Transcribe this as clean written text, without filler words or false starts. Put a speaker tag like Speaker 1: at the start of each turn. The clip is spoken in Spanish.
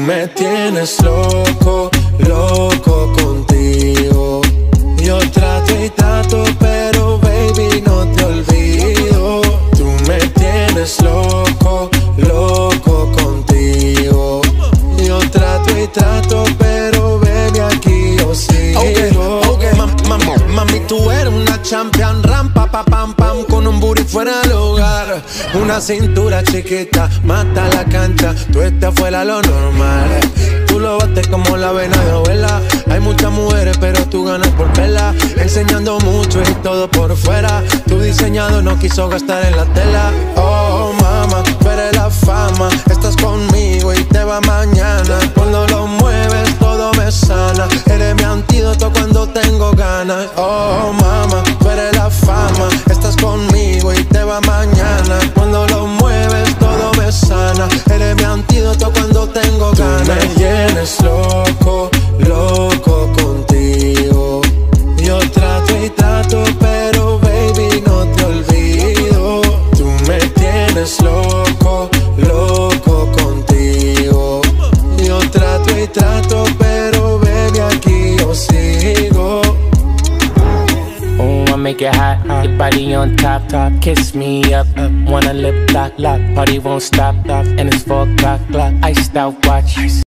Speaker 1: me tienes loco, loco contigo. Yo trato y trato, pero baby no te olvido. Tú me tienes loco, loco contigo. Yo trato y trato, pero baby aquí yo sigo.
Speaker 2: Okay. Mami, tú eres una champion, rampa, pa, pam, pam, con un booty fuera del hogar. Una cintura chiquita, mata la cancha, tú estás fuera lo normal. Tú lo bates como la vena de abuela. Hay muchas mujeres, pero tú ganas por verla. Enseñando mucho y todo por fuera. Tu diseñado no quiso gastar en la tela. Oh, mama, tú eres la fama. Estás conmigo y te va mañana. Cuando lo mueves, todo me sana. Eres mi antídoto cuando tengo ganas. Oh, mama, tú eres la fama. Estás conmigo y te va mañana. Cuando lo mueves, todo me sana. Eres mi antídoto cuando tengo ganas.
Speaker 1: Tú me tienes loco, loco contigo. Yo trato y trato, pero baby no te olvido. Tú me tienes loco, loco contigo. Yo trato y trato, pero baby aquí yo sigo.
Speaker 3: I make it hot, your body on top, kiss me up, wanna lip lock, party won't stop, and it's 4 o'clock, iced out watch.